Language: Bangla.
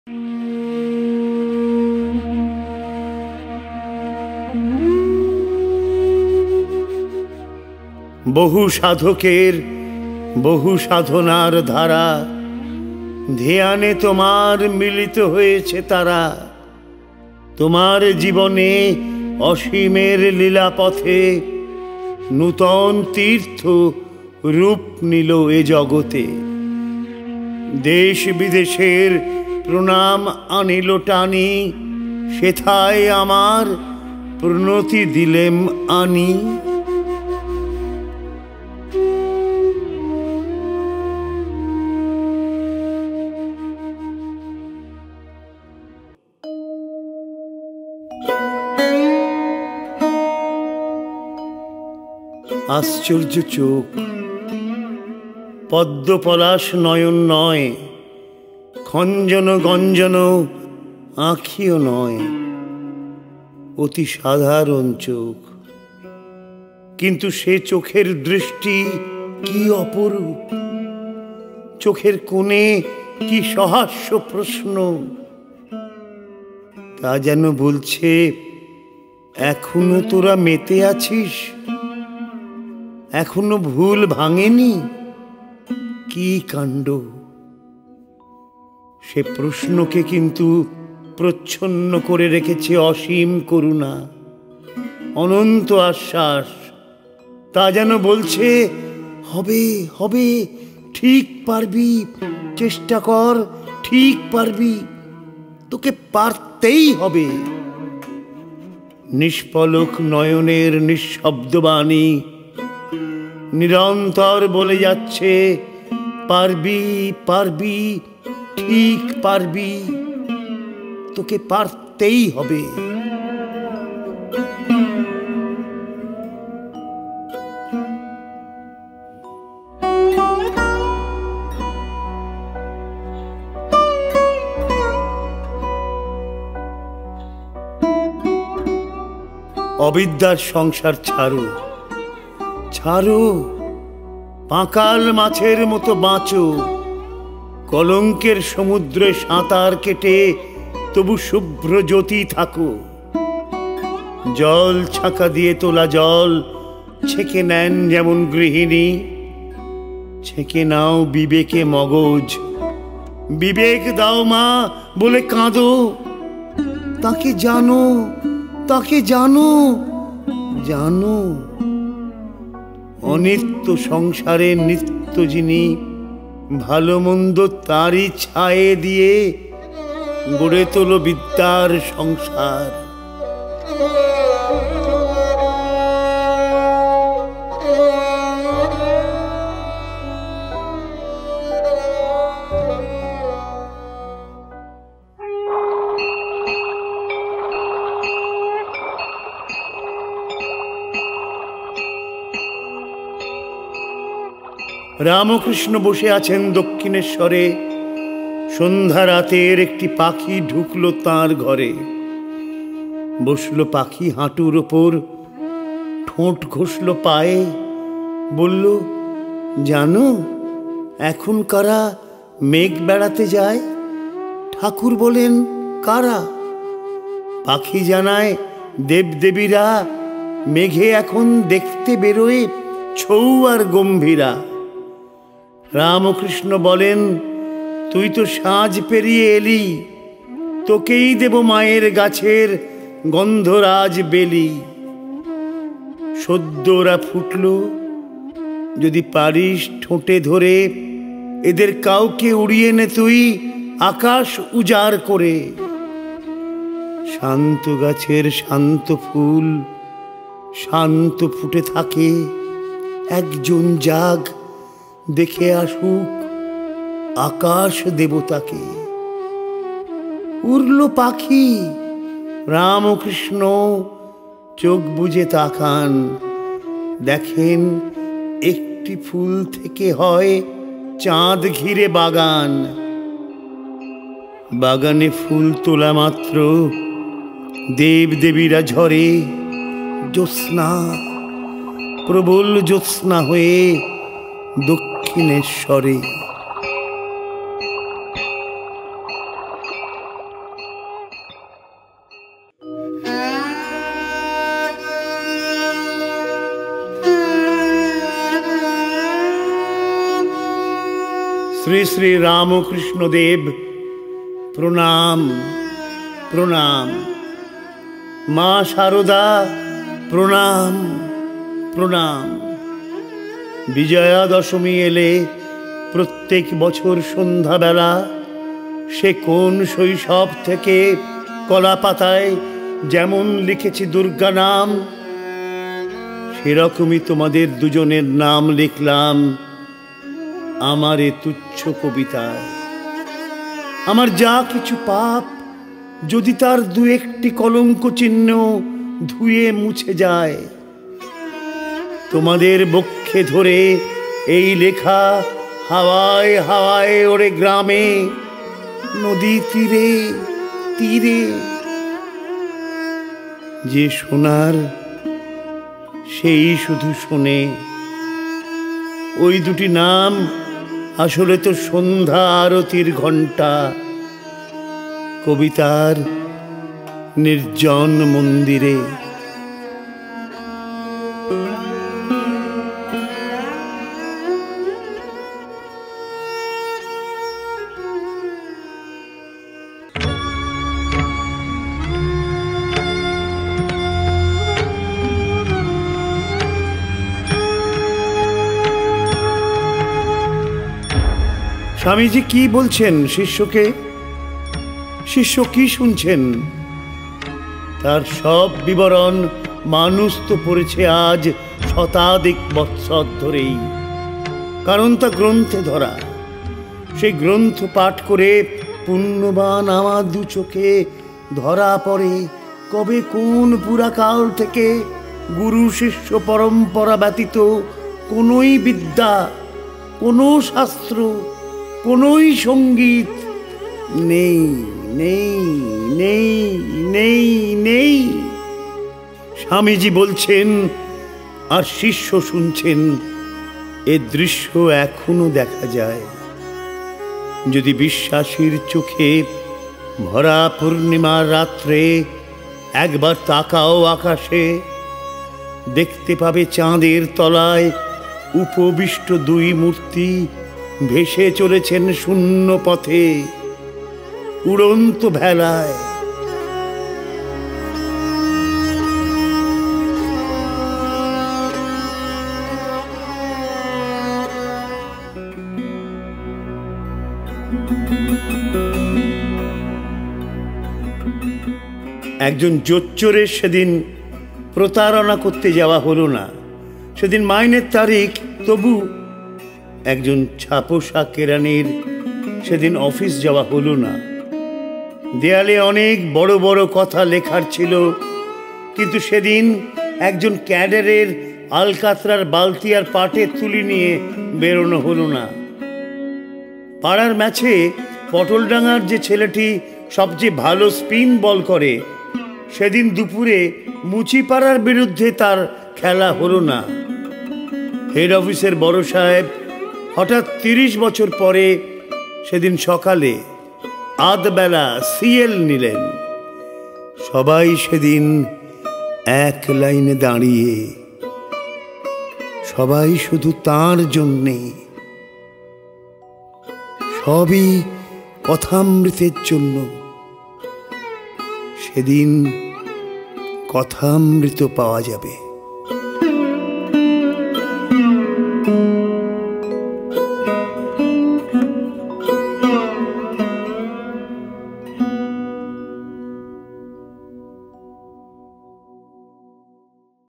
বহু সাধকের বহু সাধনার ধারা, ধ্যানে তোমার মিলিত হয়েছে তারা। তোমার জীবনে অসীমের লীলাপথে নূতন তীর্থ রূপ নিল এ জগতে। দেশ বিদেশের প্রণাম আনিল টানি, সেথায় আমার প্রণতি দিলেম আনি। আশ্চর্য চোখ, পদ্মপলাশ নয়ন নয়, খঞ্জন গঞ্জন আঁখিও নয়, অতি সাধারণ চোখ। কিন্তু সে চোখের দৃষ্টি কি অপরূপ, চোখের কোণে কি সহাস্য প্রশ্ন। তা যেন বলছে, এখনো তোরা মেতে আছিস, এখনো ভুল ভাঙেনি। কি কাণ্ড! সে প্রশ্নকে কিন্তু প্রচ্ছন্ন করে রেখেছে অসীম করুণা, অনন্ত আশ্বাস। তা যেন বলছে, হবে হবে, ঠিক পারবি, চেষ্টা কর, ঠিক পারবি, তোকে পারতেই হবে। নিষ্পলক নয়নের নিঃশব্দ বাণী নিরন্তর বলে যাচ্ছে, পারবি পারবি, ঠিক পারবি, তোকে পারতেই হবে। অবিদ্যার সংসার ছাড়ো, ছাড়ো, পাঁকাল মাছের মতো বাঁচো। কলঙ্কের সমুদ্রে সাঁতার কেটে তবু শুভ্র জ্যোতি থাকো। জল ছাঁকা দিয়ে তোলা জল ছেঁকে নেন যেমন গৃহিণী, ছেঁকে নাও বিবেকে মগজ। বিবেক দাও মা বলে কাঁদো, তাকে জানো, তাকে জানো, জানো। অনিত্য সংসারে নিত্য যিনি, ভালো মন্দ তারই ছায়ে দিয়ে গড়ে তোলো বিদ্যার সংসার। রামকৃষ্ণ বসে আছেন দক্ষিণেশ্বরে। সন্ধ্যা রাতের একটি পাখি ঢুকলো তাঁর ঘরে। বসলো পাখি হাঁটুর ওপর, ঠোঁট ঘষলো পায়ে, বলল, জানো এখন কারা মেঘ বেড়াতে যায়? ঠাকুর বলেন, কারা? পাখি জানায়, দেবদেবীরা মেঘে এখন দেখতে বেরোয় ছৌ আর গম্ভীরা। রামকৃষ্ণ বলেন, তুই তো সাজ পেরিয়ে এলি, তোকেই দেব মায়ের গাছের গন্ধরাজ বেলি। সদ্য ওরা ফুটল, যদি পারিস ঠোঁটে ধরে এদের কাউকে উড়িয়ে নে তুই আকাশ উজাড় করে। শান্ত গাছের শান্ত ফুল শান্ত ফুটে থাকে, একজন জাগ দেখে আসুক আকাশ দেবতাকে। উড়ল পাখি, রামকৃষ্ণ চোখ বুজে তাকান, দেখেন একটি ফুল থেকে হয় চাঁদ ঘিরে বাগান। বাগানে ফুল তোলা মাত্র দেবদেবীরা ঝরে জ্যোৎস্না, প্রবল জ্যোৎস্না হয়ে দক্ষিণেশ্বরে। শ্রী শ্রী রামকৃষ্ণদেব প্রণাম প্রণাম। মা শারদা প্রণাম প্রণাম। বিজয়া দশমী এলে প্রত্যেক বছর সন্ধ্যাবেলা সে কোন শৈশব থেকে কলা পাতায় যেমন লিখেছি দুর্গা নাম, সেরকমই তোমাদের দুজনের নাম লিখলাম আমার এ তুচ্ছ কবিতায়। আমার যা কিছু পাপ যদি তার দু একটি কলঙ্ক চিহ্ন ধুয়ে মুছে যায়, তোমাদের বক্ষে ধরে এই লেখা হাওয়ায় হাওয়ায় ওরে গ্রামে, নদী তীরে তীরে। যে শোনার সেই শুধু শোনে। ওই দুটি নাম আসলে তো সন্ধ্যা আরতির ঘণ্টা কবিতার নির্জন মন্দিরে। স্বামীজি কি বলছেন শিষ্যকে? শিষ্য কি শুনছেন? তার সব বিবরণ মানুষ তো পড়েছে আজ শতাধিক বৎসর ধরেই, কারণ তা গ্রন্থে ধরা। সেই গ্রন্থ পাঠ করে পুণ্যবান আমার দু চোখে ধরা পড়ে কবে কোন পুরাকাল থেকে গুরু শিষ্য পরম্পরা ব্যতীত কোনোই বিদ্যা, কোনো শাস্ত্র, কোনোই সঙ্গীত নেই নেই নেই নেই নেই। স্বামীজি বলছেন আর শিষ্য শুনছেন। এ দৃশ্য এখনো দেখা যায়। যদি বিশ্বাসীর চোখে ভরা পূর্ণিমার রাত্রে একবার তাকাও আকাশে, দেখতে পাবে চাঁদের তলায় উপবিষ্ট দুই মূর্তি ভেসে চলেছেন শূন্য পথে উড়ন্ত ভেলায়। একজন জোচ্চোরের সেদিন প্রতারণা করতে যাওয়া হলো না। সেদিন মাইনের তারিখ, তবু একজন ছাপোষা কেরানির সেদিন অফিস যাওয়া হলো না। দেয়ালে অনেক বড় বড় কথা লেখার ছিল, কিন্তু সেদিন একজন ক্যাডারের আলকাতরার বালতি আর পাটের তুলি নিয়ে বেরোনো হলো না। পাড়ার ম্যাচে পটলডাঙ্গার যে ছেলেটি সবচেয়ে ভালো স্পিন বল করে, সেদিন দুপুরে মুচিপাড়ার বিরুদ্ধে তার খেলা হলো না। হেড অফিসের বড় সাহেব হঠাৎ 30 বছর পরে সেদিন সকালে আধবেলা সিএল নিলেন। সবাই সেদিন এক লাইনে দাঁড়িয়ে, সবাই শুধু তাঁর জন্যে, সবই কথামৃতের জন্য। সেদিন কথামৃত পাওয়া যাবে।